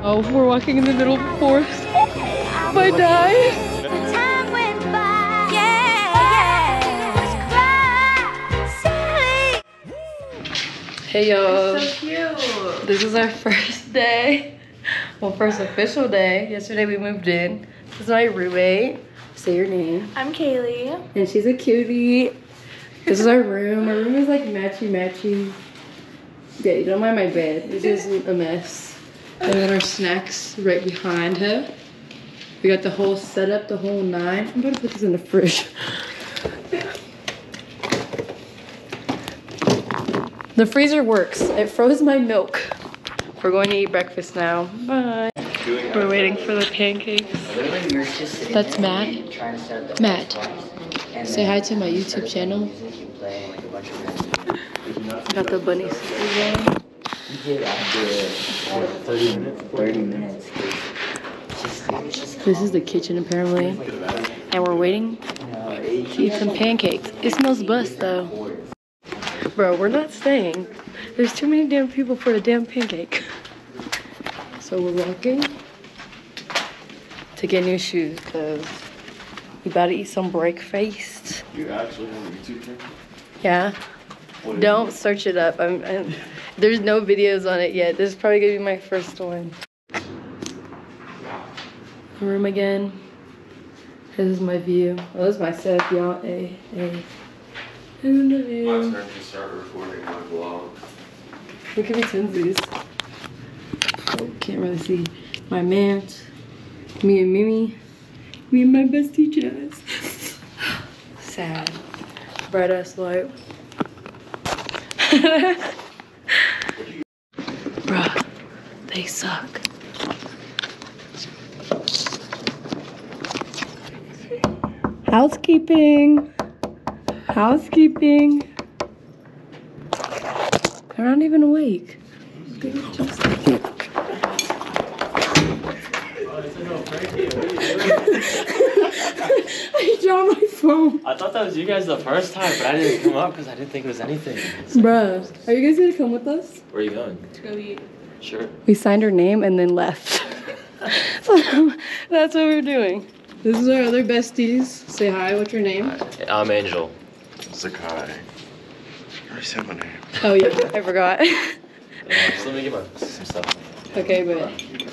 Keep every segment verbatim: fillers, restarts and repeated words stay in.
Oh, we're walking in the middle of the forest. If I die. Time went by. Yeah, yeah. Hey y'all. So cute. This is our first day. Well, first official day. Yesterday we moved in. This is my roommate. Say your name. I'm Kaylee. And she's a cutie. This is our room. Our room is like matchy matchy. Yeah, you don't mind my bed. It's just a mess. And then our snacks right behind her. We got the whole setup, the whole nine. I'm about to put this in the fridge. The freezer works. It froze my milk. We're going to eat breakfast now. Bye. We're waiting for the pancakes. That's Matt. Matt, say hi to my YouTube channel. I got the bunny stickers on. thirty minutes. thirty minutes. This is the kitchen apparently. And we're waiting to eat some pancakes. It smells bust though. Bro, we're not staying. There's too many damn people for the damn pancake. So we're walking to get new shoes because we about to eat some breakfast. You actually have a YouTube channel? Yeah. Don't search it up. I'm, I'm, there's no videos on it yet. This is probably gonna be my first one. Room again. This is my view. Oh, this is my setup, y'all. Hey, hey. In the view. My turn to start recording my vlog. Look at me twinsies. Oh, can't really see. My mant. Me and Mimi. Me and my bestie Jazz. Sad. Bright ass light. Bruh, they suck. Housekeeping. Housekeeping. They're not even awake. I dropped my phone. I thought that was you guys the first time, but I didn't come up because I didn't think it was anything. Bruh, are you guys gonna come with us? Where are you going? To go eat. Sure. We signed her name and then left. So that's what we're doing. This is our other besties. Say hi, what's your name? I'm Angel. Sakai. I already said my name. Oh yeah, I forgot. Yeah, just let me get my some stuff. Okay, but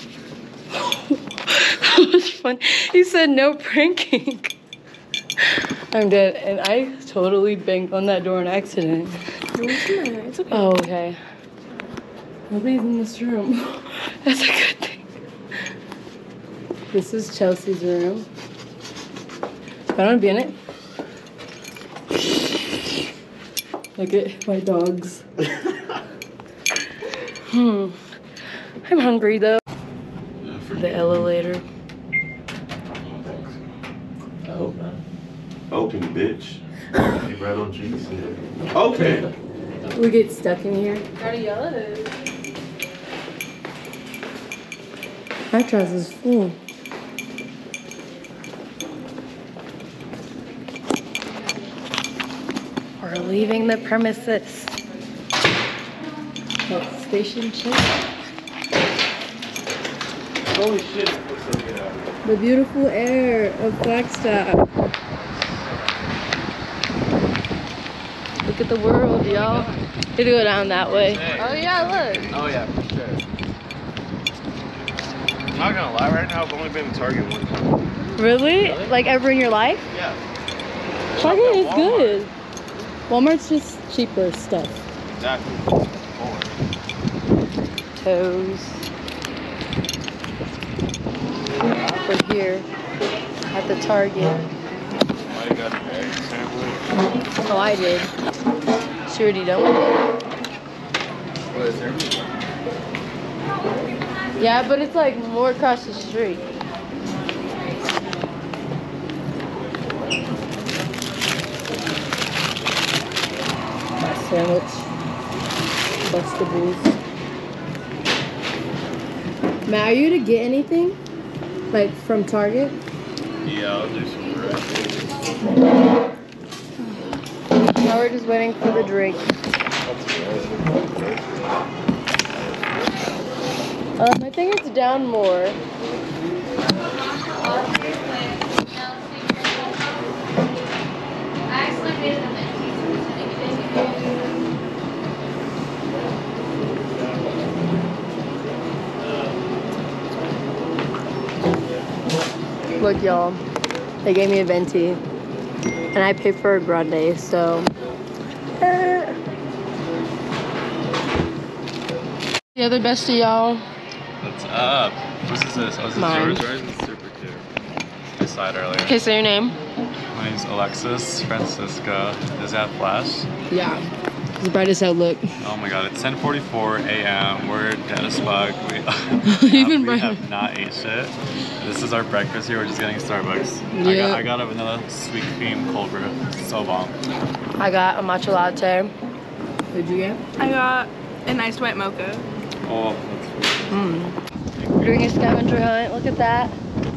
that was fun. He said no pranking. I'm dead, and I totally banged on that door on accident. It's okay. Oh, okay. Nobody's in this room. That's a good thing. This is Chelsea's room. I don't want to be in it. Look at my dogs. Hmm. I'm hungry though. The elevator. I hope not. Open, bitch. Hey, bread on cheese. Okay. We get stuck in here. Gotta yell at it. My trousers is full. We're leaving the premises. Oh, station check. Holy shit. What's up, get out. The beautiful air of Flagstaff. Look at the world, y'all. We have to go down that way. Oh yeah, look. Oh yeah, for sure. I'm not gonna lie, right now I've only been to Target one time. Really? Like ever in your life? Yeah. Target is Walmart. good. Walmart's just cheaper stuff. Exactly. Toes. We're here at the Target. I got an egg sandwich. Oh, I did. She already done with it. What is there? Yeah, but it's like more across the street. My sandwich. Vegetables. Matt, are you to get anything? Like from Target? Yeah, I'll do some bread. Now we're just waiting for the drink. Um, I think it's down more. Look, y'all, they gave me a venti, and I paid for a grande, so. Uh. The other bestie, y'all. What's up? What's this? Oh, this is Mine. yours, right? It's super cute. I saw it earlier. Okay, say your name. My name's Alexis Francisca. Does that flash? Yeah. It's the brightest outlook. Oh my god, it's ten forty-four a m We're dead as fuck. We, Even we brighter. have not ate shit. This is our breakfast here. We're just getting Starbucks. I, Yeah. got, I got a vanilla sweet cream cold brew. It's so bomb. I got a matcha latte. What'd you get? I got an iced white mocha. Oh, that's Mm. We're doing a scavenger hunt. Look at that.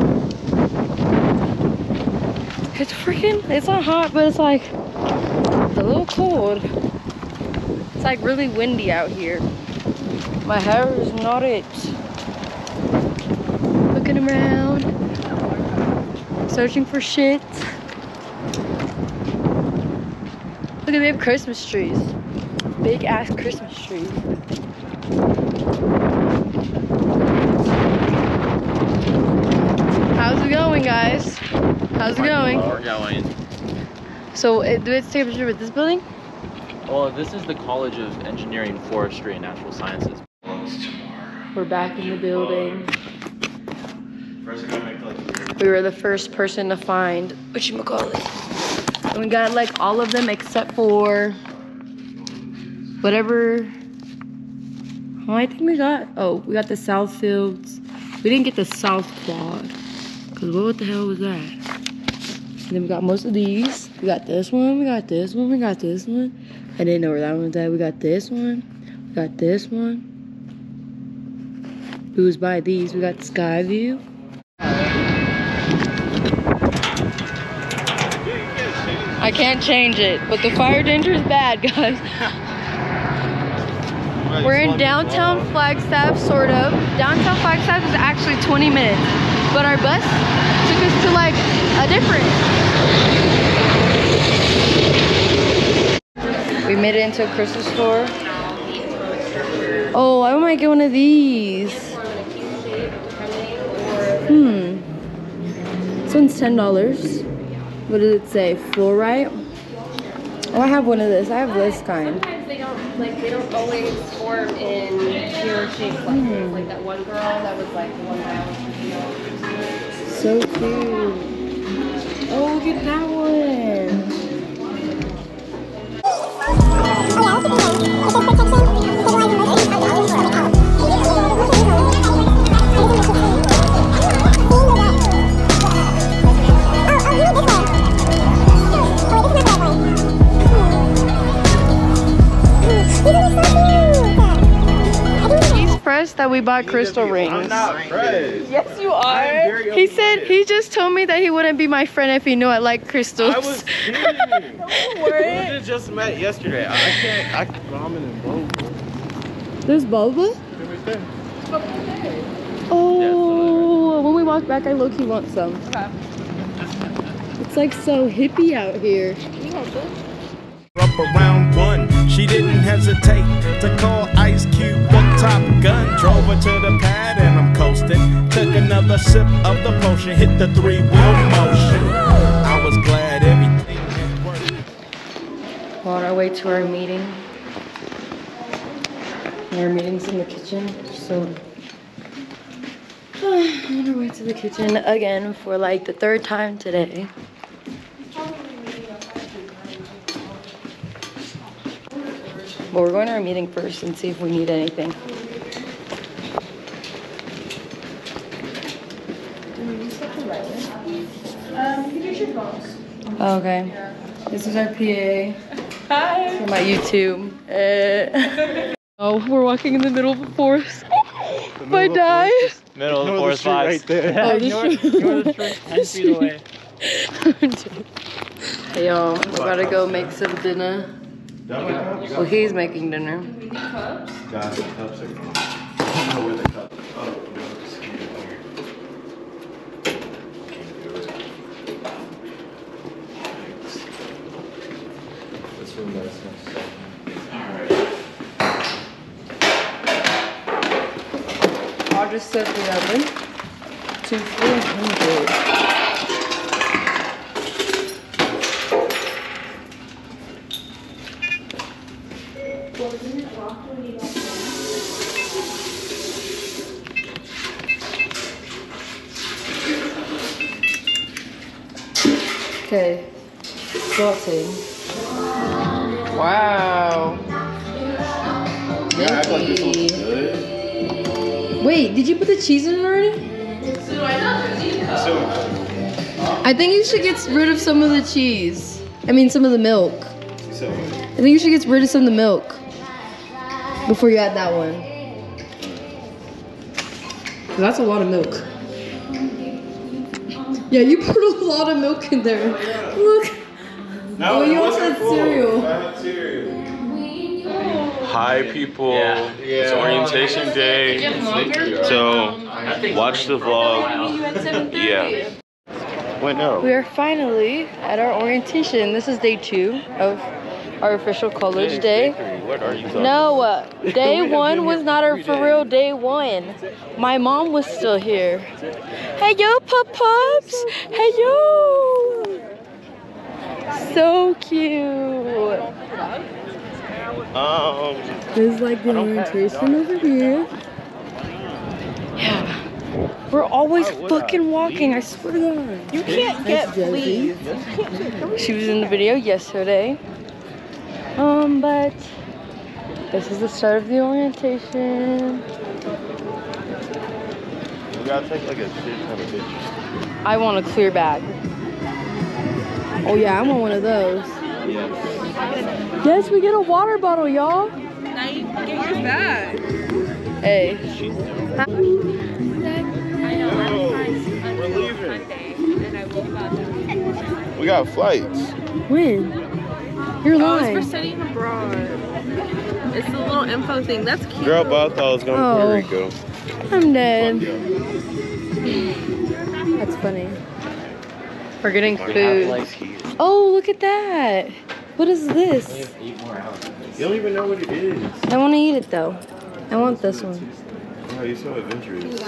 It's freaking, it's not hot, but it's like a little cold. It's like really windy out here. My hair is not it. Looking around, searching for shit. Look at, they have Christmas trees. Big ass Christmas trees. How's it going, guys? How's it going? We're going. So, uh, do we take a picture with this building? Well, this is the College of Engineering, Forestry, and Natural Sciences. We're back in the building. First, I gotta make like. We were the first person to find whatchamacallit. And we got like all of them except for whatever. Oh, I think we got, oh, we got the South Fields. We didn't get the South Quad. Cause what the hell was that? And then we got most of these. We got this one, we got this one, we got this one. I didn't know where that one was at. We got this one, we got this one. We was by these. We got Skyview. I can't change it, but the fire danger is bad, guys. We're in downtown Flagstaff, sort of. Downtown Flagstaff is actually twenty minutes, but our bus took us to like a different. We made it into a crystal store. Oh, I might get one of these. Hmm. This one's ten dollars. What does it say? Fluorite? Oh, I have one of this. I have this kind. Sometimes they don't, like, they don't always form in pure shapes like this. Like that one girl that was like the one round. So cute. Oh, look at that one. That we bought crystal rings. I'm not friends. Yes, you are. He said he just told me that he wouldn't be my friend if he knew I like crystals. I was kidding. We did just met yesterday. I can't. I can ramen and both. There's boba? Oh, when we walk back, I low-key want some. Okay. It's like so hippie out here. Up around one, she didn't hesitate to call Ice Cube a Top Gun. Drove her to the pad and I'm coasting. Took another sip of the potion, hit the three-wheel motion. I was glad everything had worked. We're on our way to our meeting. Our meeting's in the kitchen, so on our way to the kitchen again for like the third time today. But we're going to our meeting first and see if we need anything. Okay. This is our P A. Hi. For my YouTube. Uh, oh, we're walking in the middle of a forest. If I die. Middle of the forest vibes. Right there. Oh, this You're the street ten feet away. Hey y'all, we're about to go make some dinner. Well, he's making dinner. Got the cups are gone. I don't know where the cups are. about to set the oven to four hundred. Okay, sauteing. Wow. Yummy. Wait, did you put the cheese in it already? I think you should get rid of some of the cheese. I mean, some of the milk. I think you should get rid of some of the milk before you add that one. 'Cause that's a lot of milk. Yeah, you put a lot of milk in there. Look. No, oh, you also had cereal. I had cereal. Hi, people. Yeah. It's orientation day. So, watch the vlog. Yeah. Wait, no. We are finally at our orientation. This is day two of our official college day. What are you talking No, uh, day one was not our for real day one. My mom was still here. Hey yo, pup pups! Hey yo! So cute. Um, This is like the orientation over here. Yeah. We're always fucking walking, I swear to God. You can't get fleas. She was in the video yesterday. Um, but this is the start of the orientation. we gotta take like a shit ton of pictures. I want a clear bag. Oh yeah, I want one of those. Yeah. Yes, we get a water bottle, y'all. Now you can get yours back. Hey. I know, I'm fine We're leaving. Monday, and I will about that. We got flights. When? You're Oh, lying. it's for studying abroad. It's the little info thing. That's cute. Girl, but I thought I was going to Oh. Puerto Rico. I'm dead. Fuck yeah. That's funny. We're getting We have food. flights here. Oh, look at that. What is this? You don't even know what it is. I want to eat it though. I want this one. Oh, you're so adventurous.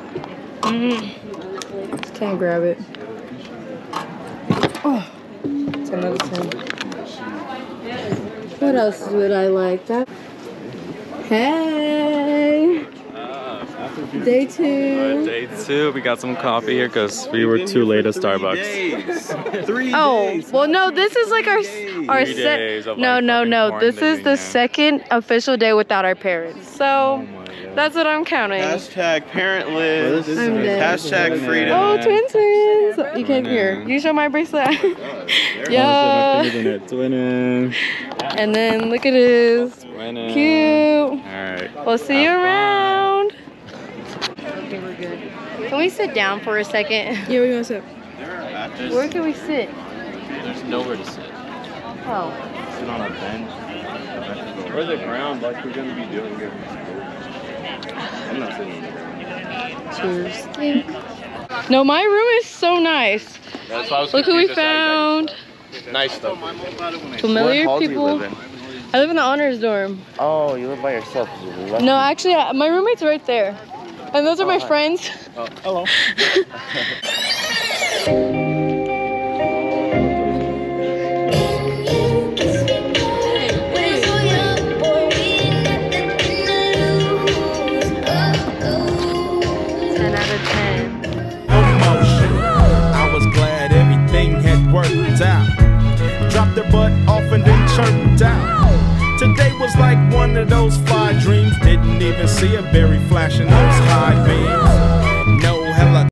Mm. Just can't grab it. Oh, ten out of ten. What else would I like? That. Hey. Day two. Day two, we got some coffee here because we were too late at Starbucks. Three Oh, days. well, no, this is like our our Three set. days of, No, like, no, fucking no. This is the quarantining, yeah. second official day without our parents. So Oh my God. that's what I'm counting. Hashtag parentless. I'm dead. Hashtag freedom. Oh, twin twins! You can't hear. You show my bracelet. Yeah. Twinning. And then look at this. Twinning. Cute. Alright. We'll see you Have fun. around. Okay, we're good. Can we sit down for a second? Yeah, we're gonna sit. Where can we sit? There's nowhere to sit. Oh. Sit on a bench. Or the ground like we're going to be doing here. I'm not sitting on the ground. Cheers. No, my room is so nice. That's why I was Look who we confused as found. how you- Nice stuff. Familiar What hall do you people. live in? I live in the honors dorm. Oh, you live by yourself. No, actually, I- my roommate's right there. And those are my hi. friends. Oh, hello. ten out of ten. Emotion. I was glad everything had worked out. Dropped their butt off and then chirped out. Today was like one of those fly dreams. Didn't even see a berry flashing those high beams. No hella